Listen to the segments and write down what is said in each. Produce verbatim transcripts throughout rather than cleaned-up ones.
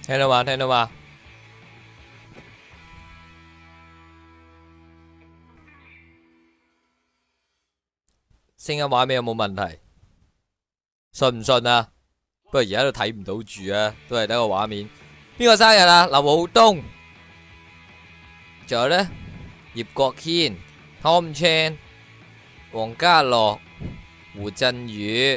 聽到嘛？聽到嘛？聲音畫面有冇問題？信唔信啊？不過而家都睇唔到住啊，都係得個畫面。邊個生日啊？劉浩東，仲有呢？葉國謙、Tom Chan、黃家樂、胡振宇、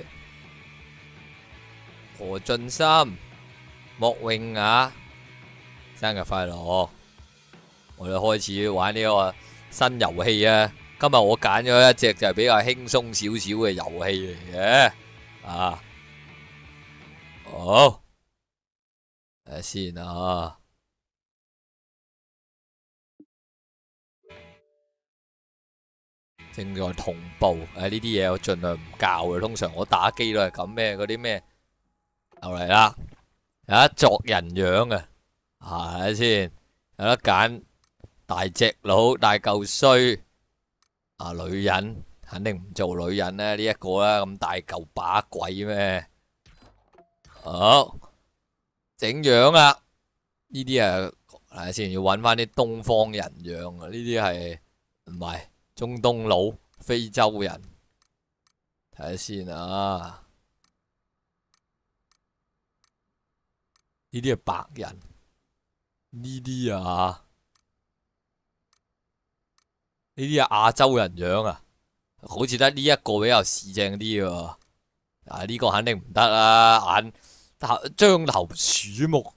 何俊森、莫詠雅，生日快樂！我哋開始玩呢個新遊戲啊！今日我揀咗一隻就係比較輕鬆少少嘅遊戲嚟嘅啊！好，睇下先啊！正在同步，誒呢啲嘢我盡量唔教嘅，通常我打機都係咁咩嗰啲咩，又嚟啦，有得作人樣啊，係咪先？有得揀大隻佬、大嚿衰啊，女人肯定唔做女人啦，呢一個啦咁大嚿把鬼咩？好，整樣啊！呢啲啊，睇下先，要揾翻啲東方人樣啊，呢啲係唔係？中東佬、非洲人，睇下先啊！呢啲係白人，呢啲啊，呢啲係亞洲人樣啊，好似得呢一個比較市正啲喎。啊，呢個肯定唔得啦，眼獐頭鼠目，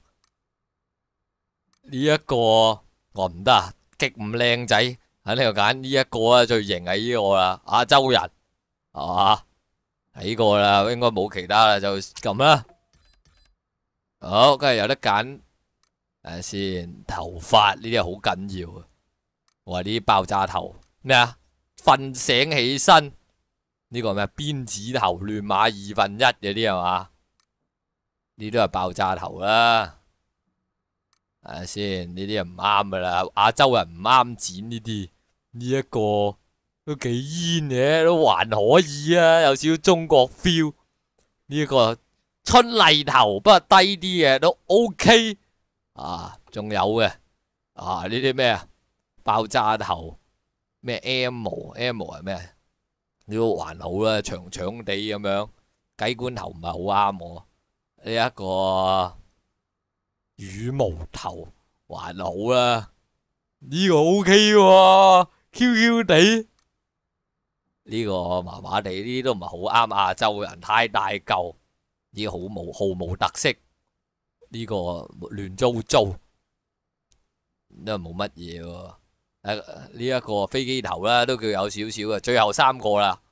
呢一個我唔得啊，極唔靚仔。肯定要揀呢一個啊，最型係呢個啦，亞洲人係嘛？係呢個啦，應該冇其他啦，就咁啦。好，跟住有得揀，睇下先，頭髮呢啲係好緊要啊！我話呢啲爆炸頭咩啊？瞓醒起身呢個咩辮子頭亂馬二分一嗰啲係嘛？呢啲都係爆炸頭啦。睇下先，呢啲係唔啱噶啦，亞洲人唔啱剪呢啲。呢一個都幾煙嘅，都還可以啊，有少少中國 feel。呢一個春麗頭，不過低啲嘅都 OK 啊。仲有嘅啊，呢啲咩啊？爆炸頭咩 M M 係咩？呢個還好啦，長長地咁樣。雞冠頭唔係好啱我。呢一個羽毛頭還好啦，呢個 OK 喎。Q Q 地呢個麻麻地，呢啲都唔係好啱亞洲人，太大嚿，呢個好無毫無特色，呢個亂糟糟，都係冇乜嘢喎。誒，呢一個飛機頭啦，都叫有少少嘅。最後三個啦，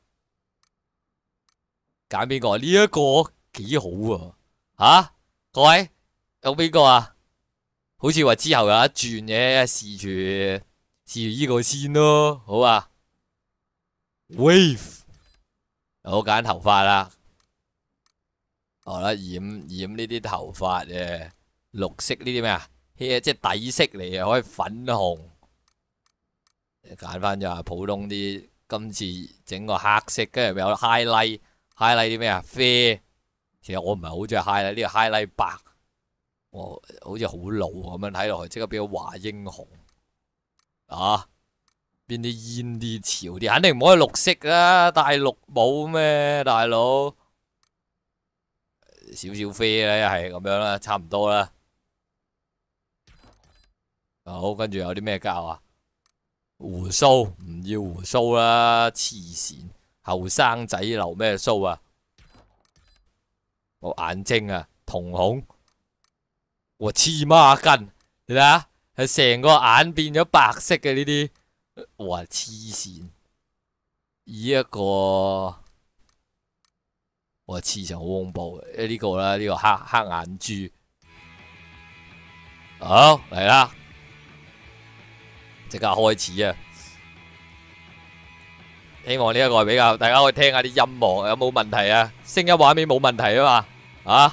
揀邊個？呢一個幾好啊！吓，各位有邊個啊？好似話之後有一轉嘅，試住。試住呢個先咯，好啊 ，Wave， 我揀頭髮啦，好啦，染染呢啲頭髮嘅綠色呢啲咩啊？即係底色嚟嘅，可以粉紅，揀翻就係普通啲。今次整個黑色，跟住有 highlight，highlight 啲咩啊？啡，其實我唔係好中意 highlight，呢個 highlight 白，我好似好老咁樣睇落去，即刻變咗華英雄。啊，邊啲煙啲潮啲，肯定唔可以綠色啦，戴綠帽咩，大佬？少少啡啦，係咁樣啦，差唔多啦。好，跟住有啲咩教啊？鬍鬚唔要鬍鬚啦，黐線，後生仔留咩鬚啊？我眼睛啊，瞳孔，我黐孖筋，你睇下。係成個眼變咗白色嘅呢啲，哇黐線！以一個，哇黐線好恐怖嘅，呢個啦，呢個黑黑眼珠，好嚟啦，即刻開始啊！希望呢一個比較，大家可以聽下啲音樂有冇問題啊？聲音畫面冇問題啊嘛，啊，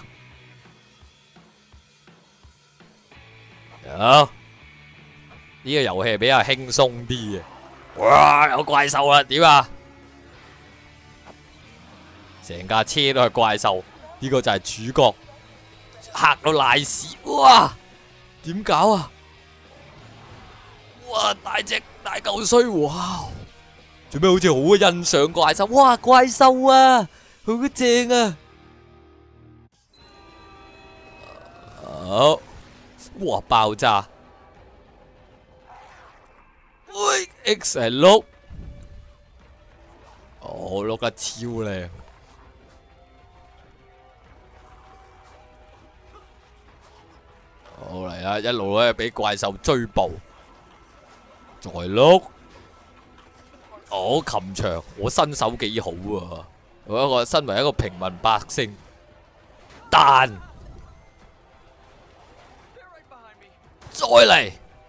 好。呢個遊戲係比較輕鬆啲嘅，哇！有怪獸啦，點啊？成架車都係怪獸，呢個就係主角嚇到賴屎！哇，點搞啊？哇，大隻大嚿衰！哇，做咩好似好欣賞怪獸？哇，怪獸啊，好正啊！好，哇，爆炸！喂 ，X 係碌，哦，碌得超靚。好嚟啦，一路咧俾怪獸追捕，再碌。哦，擒長，我身手幾好啊！我一個身為一個平民百姓，彈，再嚟。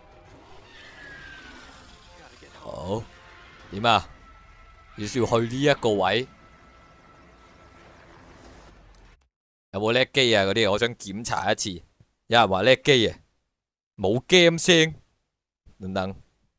好，點啊？要需要去呢一個位，有冇叻機啊？嗰啲我想檢查一次。有人話叻機啊，冇 game 聲，等等。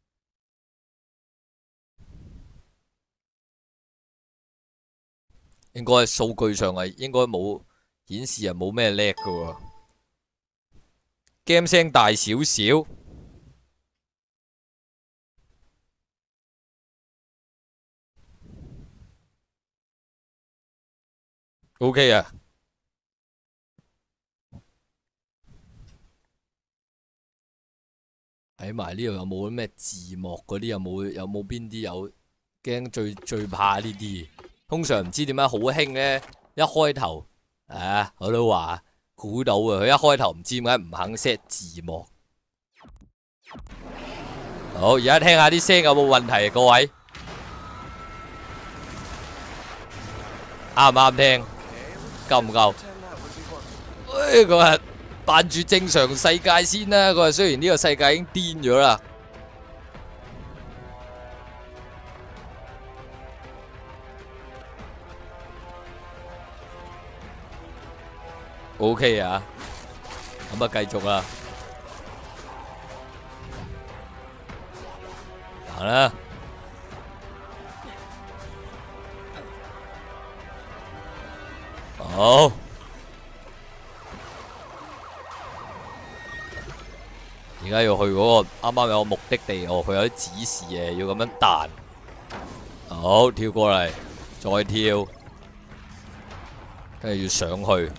應該數據上係應該冇顯示係冇咩叻㗎喎 ，game 聲大少少。OK 啊，睇埋呢度有冇咩字幕嗰啲？有冇有冇邊啲有？驚最最怕呢啲。通常唔知點解好興咧，一開頭啊，我都話估到啊，佢一開頭唔知點解唔肯 set 字幕。好，而家聽下啲聲有冇問題，各位啱唔啱聽？夠唔夠？誒，佢話扮住正常世界先啦。佢話雖然呢個世界已經癲咗啦。OK 啊，咁啊繼續啦，行啦。好，而家要去嗰個啱啱有個目的地哦，佢有啲指示嘅，要咁樣彈。好，跳過嚟，再跳，跟住要上去。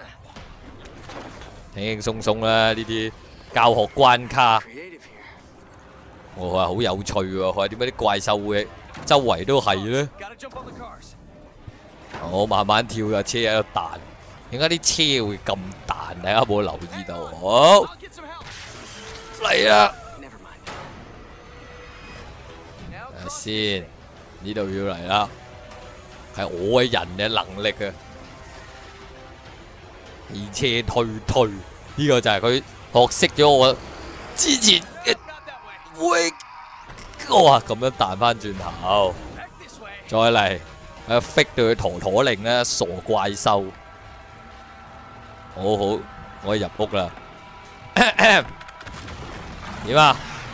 輕輕鬆鬆啦，呢啲教學關卡，我話好有趣喎。佢話點解啲怪獸會周圍都係咧？我慢慢跳架車喺度彈，點解啲車會咁彈？大家有冇留意到？好嚟啦！睇下先，呢度要嚟啦，係我嘅人嘅能力啊！汽車推推，呢個就係佢學識咗我之前嘅會，哇咁樣彈翻轉頭，再嚟，誒 fit 到佢陀陀令啦，傻怪獸，好好，我可以入屋啦。點啊？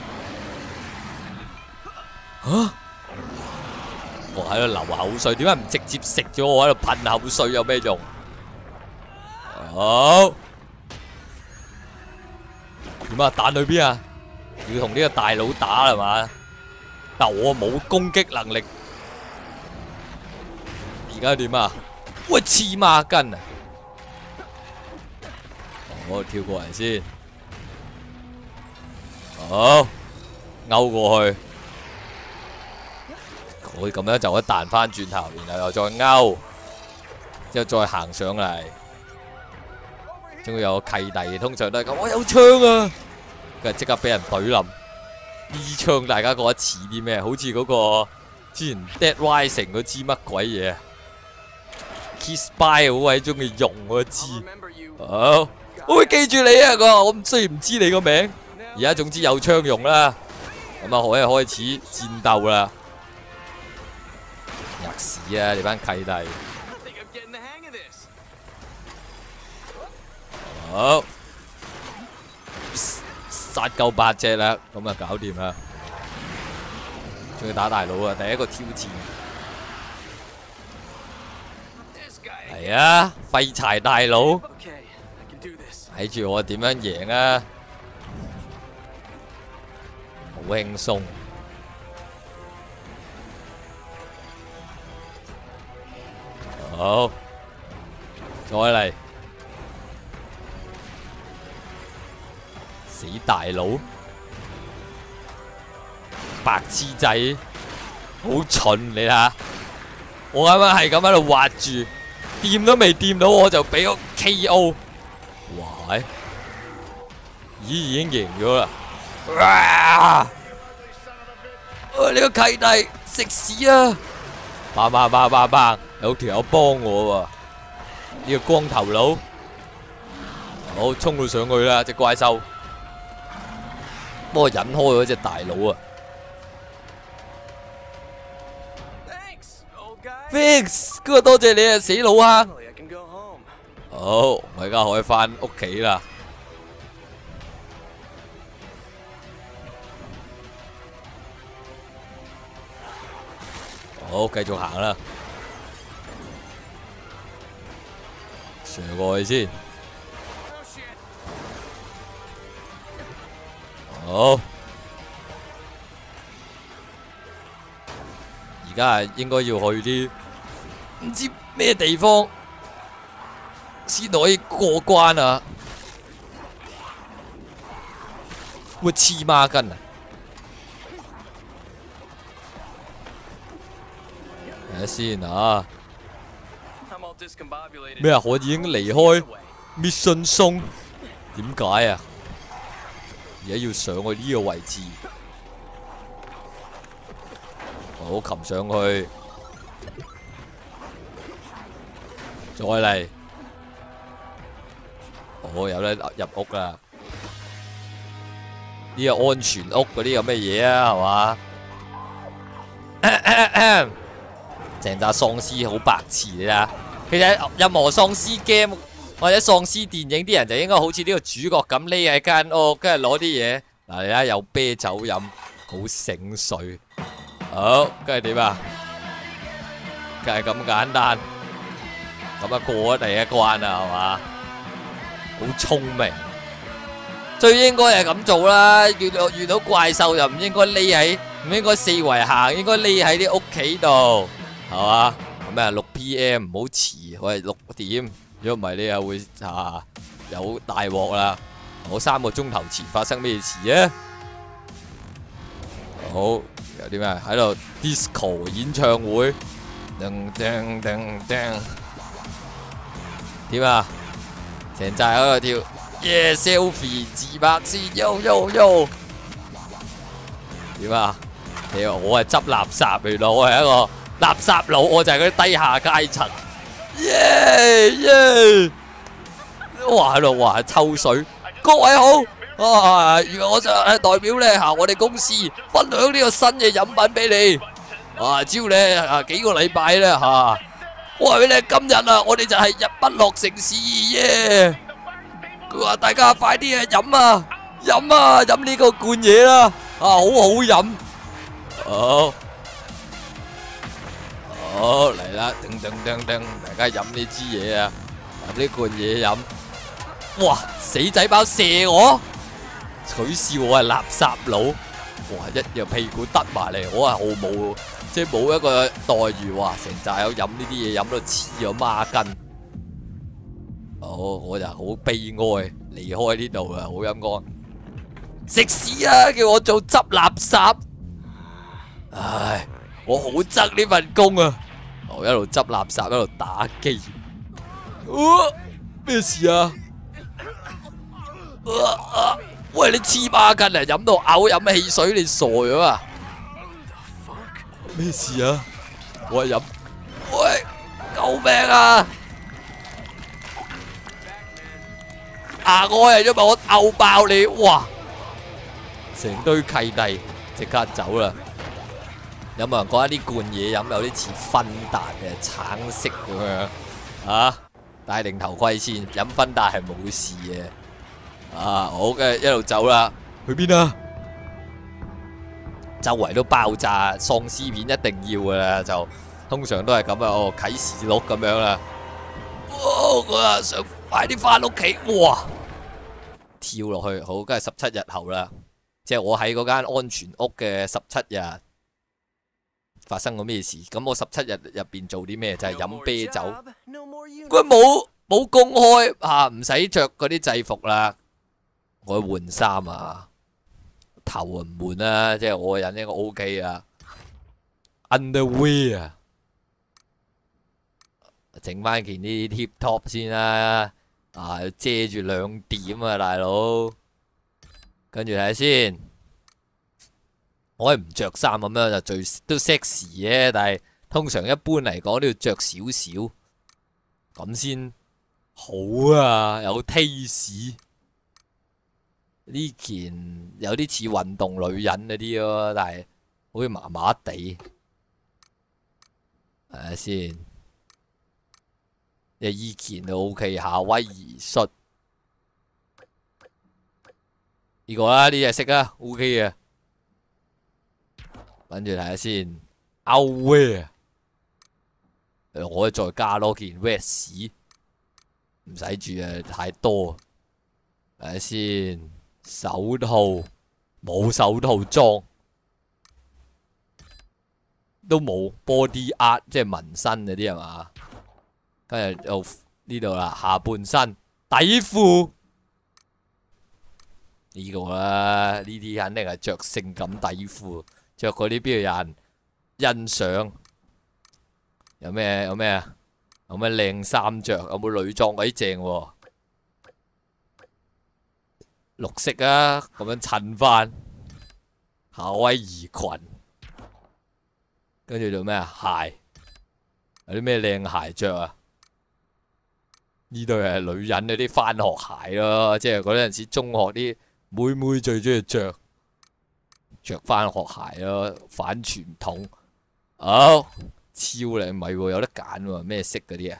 嚇！我喺度流口水，點解唔直接食咗我喺度噴口水有咩用？好，點啊？彈去邊啊？要同呢個大佬打係嘛？但我冇攻擊能力，而家點啊？喂，黐孖筋啊！我跳過嚟先，好，勾過去，我咁樣就可以彈翻轉頭，然後又再勾，之後再行上嚟。仲會有個契弟，通常都係咁。我有槍啊，跟住即刻俾人懟冧。呢槍大家覺得似啲咩？好似嗰個之前 Dead Rising 嗰支乜鬼嘢 ？Kiss Spy 好鬼中意用嗰支。好，我會記住你啊！佢話我雖然唔知你個名，而家總之有槍用啦。咁啊，可以開始戰鬥啦！吔屎啊！你班契弟。好，殺夠八隻啦，咁啊搞掂啦。仲要打大佬啊！第一個挑戰係啊，廢柴大佬。 睇住我點樣贏啊！好輕鬆。好，再嚟。死大佬，白痴仔，好蠢你睇下，我啱啱係咁喺度滑住，掂都未掂到我就俾個 K O， 哇！咦，已經贏咗啦！哇！喂，你個契弟食屎啊！棒棒棒棒棒，有條友幫我喎，呢個光頭佬，好衝到上去啦！隻怪獸。幫我引開嗰隻大佬啊 ！Fix， 哥多謝你啊，死佬啊！好，我而家可以翻屋企啦。好，繼續行啦，上過去先。好，而家係應該要去啲唔知咩地方先可以過關啊！會黐孖筋啊！睇下先啊！咩啊？我已經離開 Mission Zone，點解啊？而家要上去呢個位置，好，擒上去，再嚟，我有得入屋啦。呢個安全屋嗰啲有咩嘢啊？係嘛？成紮喪屍好白痴你睇，其實任何喪屍 game。或者喪屍電影啲人就應該好似呢個主角咁匿喺間屋，跟住攞啲嘢。嗱，你睇有啤酒飲，好醒水。好，跟住點啊？梗係咁簡單，咁啊過咗第一關啦，係嘛？好聰明，最應該係咁做啦。遇到遇到怪獸就唔應該匿喺，唔應該四圍行，應該匿喺啲屋企度，係嘛？咁啊六 P M 唔好遲，我係六點。如果唔係你又會啊有大鑊啦！我三個鐘頭前發生咩事啊？好，有啲咩喺度 disco 演唱會，叮叮叮叮，點啊？成寨喺度跳 ，yeah selfie 自拍先，yo yo yo，點啊？你話我係執垃圾，原來我係一個垃圾佬，我就係嗰啲低下階層。耶耶！哇喺度哇抽水，各位好啊！如果我就係代表咧吓我哋公司分享呢個新嘅飲品俾你啊！只要你啊幾個禮拜咧吓，我話俾你今日啊，我哋就係日不落城市耶！佢話大家快啲啊飲啊飲啊飲呢個罐嘢啦啊，好好飲好。好嚟啦，叮叮叮叮，大家飲呢支嘢啊，飲呢罐嘢飲。哇，死仔包射我，取笑我係垃圾佬。哇，一樣屁股得埋嚟，我係毫無即係冇一個待遇。哇，成扎友飲呢啲嘢飲到黐咗孖筋。好，我就好悲哀離開呢度啦，好陰乾。食屎啊！叫我做執垃圾。唉，我好憎呢份工啊！我一路執垃圾，一路打機。咩事啊？喂，你黐孖筋啊！飲到嘔，飲汽水，你傻咗啊？咩事啊？我係飲。喂，救命啊！啊！我係因為我嘔爆你，哇！成堆契弟即刻走啦！有冇人覺得啲罐嘢飲有啲似芬達嘅橙色咁樣啊？戴定頭盔先，飲芬達係冇事嘅。啊，好嘅，一路走啦。去邊啊？周圍都爆炸，喪屍片一定要噶啦，就通常都係咁啊。哦，啟示錄咁樣啦。哦，我啊想快啲翻屋企。哇！ 跳落去，好，梗係十七日後啦。即係我喺嗰間安全屋嘅十七日發生過咩事？咁我十七日入邊做啲咩？就係、是、飲啤酒。佢冇冇公開嚇，唔使着嗰啲制服啦。我換衫啊，頭唔換啦，即係我個人應該 O K 啊。underwear 啊，整翻件啲 hip top 先啦。啊，遮住兩點啊，大佬。跟住睇下先，我係唔着衫咁樣就最都 sexy 嘅，但係通常一般嚟講都要着少少，咁先好啊，有 taste。呢件有啲似運動女人嗰啲咯，但係好似麻麻地。睇下先，即係依件都 OK， 夏威夷恤。呢個啦，呢隻色啊 ，O K 嘅。跟住睇下先 ，outwear， 我可以再加多件 vest， 唔使住啊，太多。睇下先，手套冇手套裝，都冇 body art， 即係紋身嗰啲係嘛？跟住又呢度啦，下半身底褲。呢個啦，呢啲肯定係着性感底褲，着嗰啲邊度有人欣賞？有咩有咩啊？有咩靚衫着？有冇女裝鬼正喎？綠色啊，咁樣襯翻夏威夷裙，跟住做咩啊？鞋有啲咩靚鞋着啊？呢對係女人嗰啲返學鞋咯，即係嗰陣時中學啲。妹妹最中意着着翻學鞋咯，反傳統。好、哦、超靚，唔係喎，有得揀喎，咩色嗰啲啊？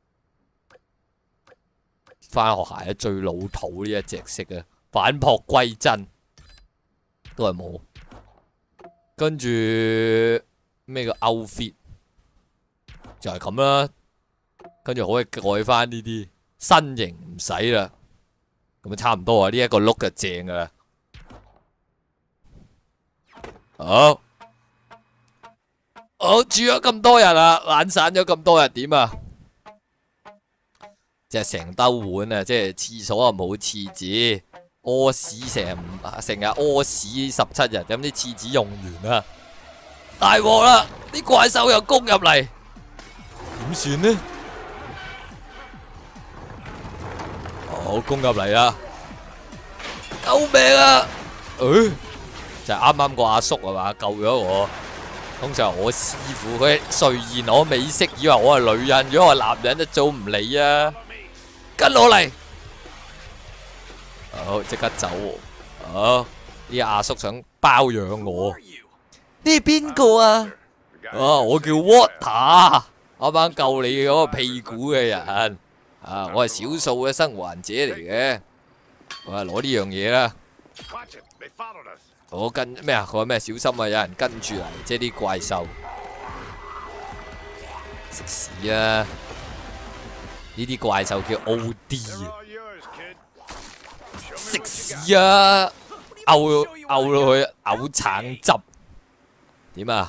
翻學鞋啊，最老土呢一隻色啊，反璞歸真，都係冇。跟住咩個 outfit 就係咁啦，跟住可以改翻呢啲身形唔使啦。咁差唔多啊！呢、這、一個 look 就正噶啦。好，好住咗咁多日啦，懶散咗咁多日點啊？即係成兜碗啊！即係廁所啊冇廁紙，屙屎成成日屙屎十七日，咁啲廁紙用完啦，大鑊啦！啲怪獸又攻入嚟，點算呢？好，攻入嚟啦！救命啊！誒，就係啱啱個阿叔係嘛，救咗我。通常我師傅佢垂涎我美色，以為我係女人，如果我係男人，一早唔理啊！跟我嚟！好，即刻走。好，呢阿叔想包養我。呢邊個啊？啊，我叫 Water， 啱啱救你嗰個屁股嘅人。啊！我係少數嘅生還者嚟嘅，我係攞呢樣嘢啦。我跟咩啊？佢話咩？小心啊！有人跟住嚟，即係啲怪獸。食屎啊！呢啲怪獸叫 O D 啊！食屎啊！嘔嘔到佢嘔橙汁。點啊？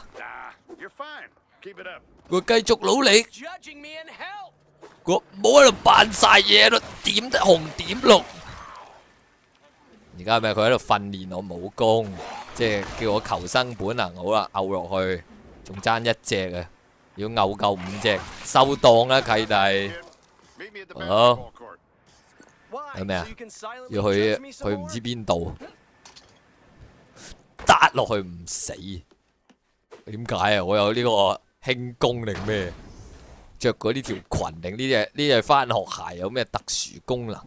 佢繼續努力。我冇喺度扮晒嘢咯，點得紅點綠。而家係咪佢喺度訓練我武功？即係叫我求生本能好啦，嘔落去，仲爭一隻啊！要嘔夠五隻，收檔啦契弟。好，有咩啊？要去去唔知邊度，搭落去唔死。點解啊？我有呢個輕功定咩？着嗰呢條裙定呢隻呢隻返學鞋有咩特殊功能？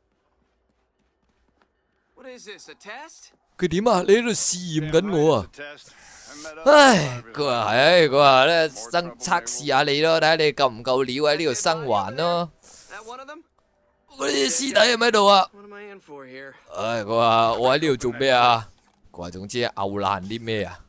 佢點啊？你喺度試驗緊我啊！唉，佢話係，佢話咧生測試下你咯，睇下你夠唔夠料喺呢度生還咯。嗰啲師弟係咪喺度啊？唉，佢話我喺呢度做咩啊？佢話總之係拗爛啲咩啊？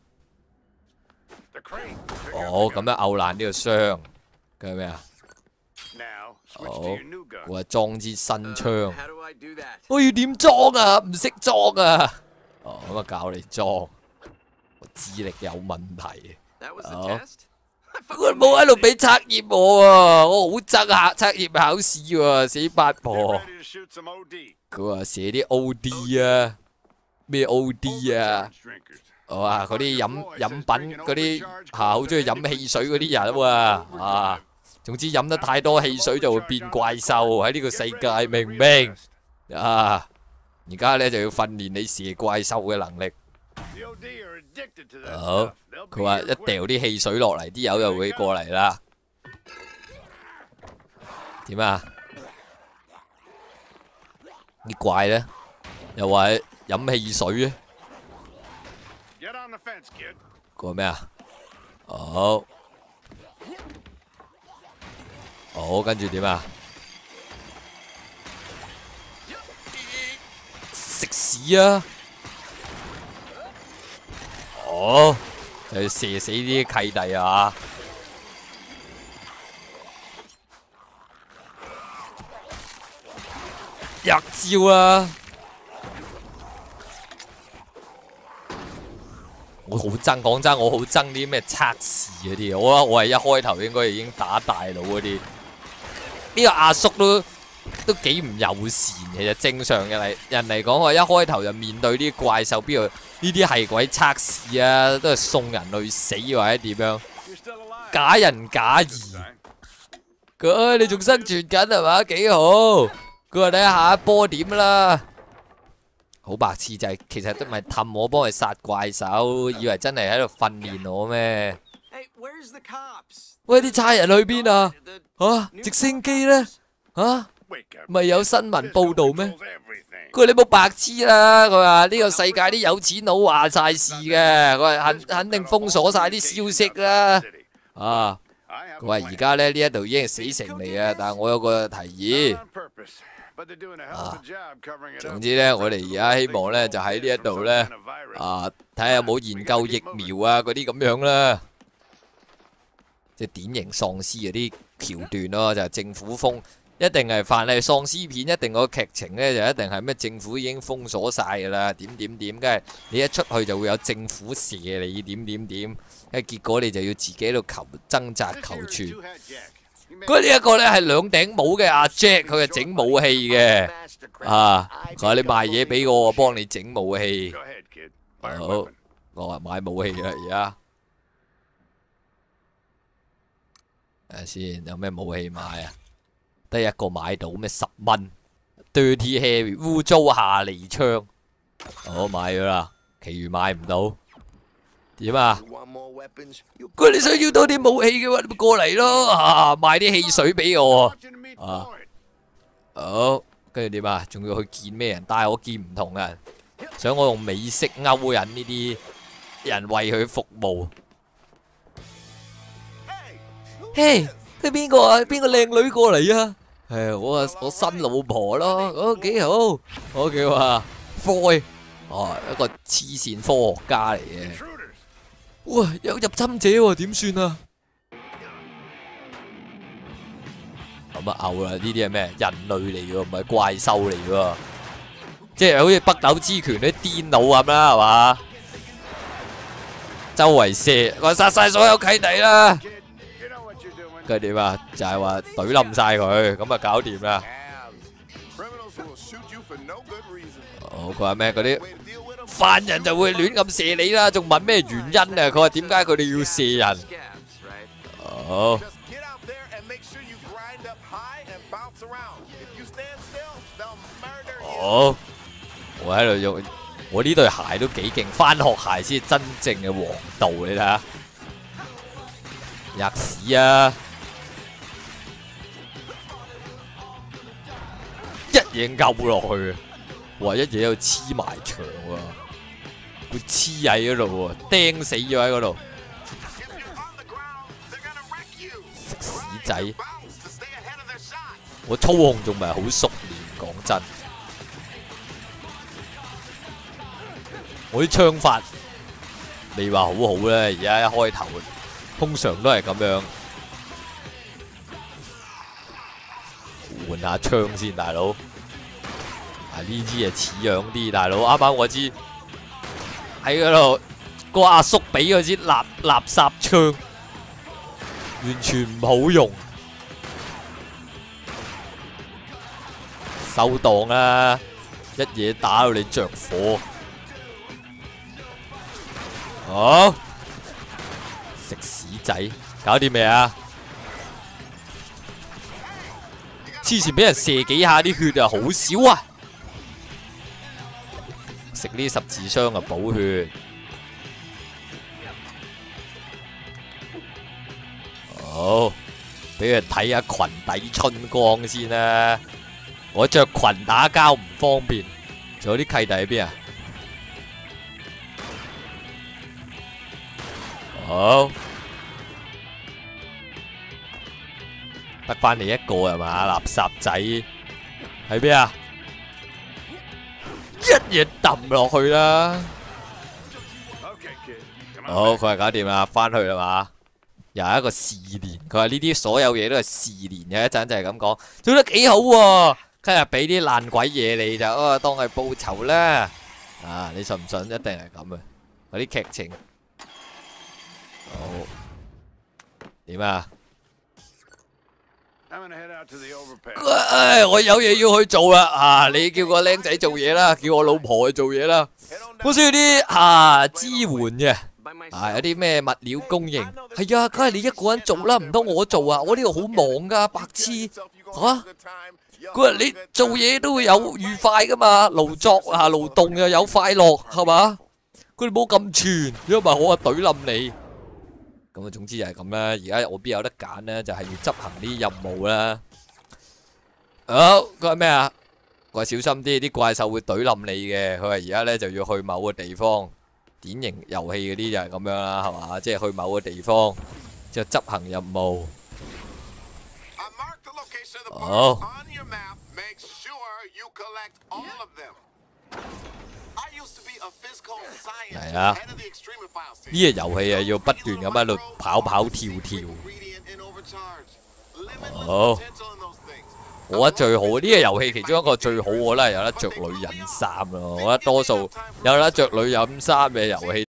哦，咁樣拗爛呢個箱。佢係咩啊？ 好，我話裝支新槍。我要點裝啊？唔識裝啊！哦，咁啊教你裝。我智力有問題。好。佢冇喺度俾測驗我啊！我好憎下測驗考試喎，死八婆。佢話寫啲 O D 啊，咩 O D 啊？我話嗰啲飲飲品嗰啲嚇，好中意飲汽水嗰啲人啊！啊，總之飲得太多汽水就會變怪獸喺呢個世界，明唔明？啊！而家咧就要訓練你射怪獸嘅能力。好，佢話一掉啲汽水落嚟，啲友就會過嚟啦。點啊？啲怪咧又話飲汽水咧。佢話咩啊？好，好，跟住點啊？食屎啊！哦，就要射死啲契弟啊！一招啦！我好憎，講真，我好憎啲咩測試嗰啲。我覺得我係一開頭應該已經打大佬嗰啲。呢個阿叔都都幾唔友善，其實正常嘅嚟人嚟講，我一開頭就面對啲怪獸，邊度呢啲係鬼測試啊？都係送人去死或者點樣？假仁假義。佢你仲生存緊係嘛？幾好。佢話睇下下一波點啦。好白痴就係，其實都唔係氹我幫佢殺怪獸，以為真係喺度訓練我咩？喂，啲差人去邊啊？嚇，直升機咧？嚇，咪有新聞報導咩？佢話你冇白痴啦！佢話呢個世界啲有錢佬話晒事嘅，佢話肯肯定封鎖晒啲消息啦。啊，佢話而家咧呢一度已經係死城嚟啊，但係我有個提議。啊，總之咧，我哋而家希望咧就喺呢一度咧，啊，睇下有冇研究疫苗啊嗰啲咁樣啦，即係典型喪屍嗰啲橋段咯，就係政府封，一定係凡係喪屍片，一定個劇情咧就一定係咩政府已經封鎖晒噶啦，點點點，跟住你一出去就會有政府射你，點點點，跟住結果你就要自己喺度求掙扎求存。佢呢一個咧係兩頂帽嘅阿 Jack， 佢係整武器嘅，啊，佢話你賣嘢俾我，我幫你整武器。好，我話買武器啦而家。睇下先，有咩武器買啊？得一個買到咩十蚊 ，Dirty Harry 污糟下離槍。好，買咗啦，其餘買唔到。點啊？佢你想要多啲武器嘅話，你咪過嚟咯，啊，賣啲汽水俾我啊！好，跟住點啊？仲要去見咩人？但係我見唔同嘅人，想我用美式勾引呢啲人為佢服務。嘿，佢邊個啊？邊個靚女過嚟啊？係我啊，我新老婆咯，哦幾好，我叫啊 Foy， 哦一個黐線科學家嚟嘅。哇！有入侵者喎，點算啊？咁啊嘔啦！呢啲係咩？人類嚟嘅，唔係怪獸嚟嘅，即係好似北斗之拳啲癲佬咁啦，係嘛？周圍射，我殺晒所有契弟啦！跟住點啊？就係話懟冧晒佢，咁啊搞掂啦！哦，佢話咩？嗰啲犯人就會亂咁射你啦，仲問咩原因啊？佢話點解佢哋要射人？哦，哦，我喺度用，我呢對鞋都幾勁，返學鞋先係真正嘅王道，你睇下，吔屎啊！一嘢勾落去。哇！一嘢喺度黐埋牆喎，佢黐喺嗰度喎，釘死咗喺嗰度，食屎仔！我操控仲唔係好熟練，講真，我啲槍法未話好好咧，而家一開頭通常都係咁樣。 下槍先，大佬。啊呢支嘢似樣啲，大佬。啱啱我知喺嗰度個阿叔俾嗰支垃垃圾槍，完全唔好用。收檔啦，一嘢打到你着火。好，食屎仔，搞掂未啊？之前俾人射幾下啲血啊，好少啊！食呢十字傷啊，補血。好，俾佢睇下裙底春光先啦。我着裙打交唔方便，仲有啲契弟喺邊啊？好，得翻你一個係嘛？垃圾仔喺邊啊？一嘢抌落去啦！好，佢係搞掂啦，翻去啦嘛。又係一個試練，佢話呢啲所有嘢都係試練嘅，一陣就係咁講，做得幾好喎！今日俾啲爛鬼嘢你就啊，當係報酬啦。啊，你信唔信？一定係咁啊！嗰啲劇情。好，點啊？唉，我有嘢要去做啦！啊，你叫個僆仔做嘢啦，叫我老婆去做嘢啦。我需要啲啊支援嘅，啊有啲咩物料供應？係啊，梗係你一個人做啦，唔通我做啊？我呢度好忙噶，白痴吓！佢話你做嘢都會有愉快噶嘛，勞作啊勞動又有快樂係嘛？佢哋冇咁串，如果唔係我啊懟冧你。咁啊，總之就係咁啦。而家我邊有得揀呢？就係要執行呢啲任務啦。好，佢話咩啊？佢話小心啲，啲怪獸會懟冧你嘅。佢話而家呢就要去某個地方，典型遊戲嗰啲就係咁樣啦，係嘛？即係去某個地方，之後執行任務。好。係啊，呢個遊戲啊要不斷咁喺度跑跑跳跳。好，我覺得最好呢個遊戲其中一個最好，我覺得係有得着女人衫咯。我覺得多數有得着女人衫嘅遊戲。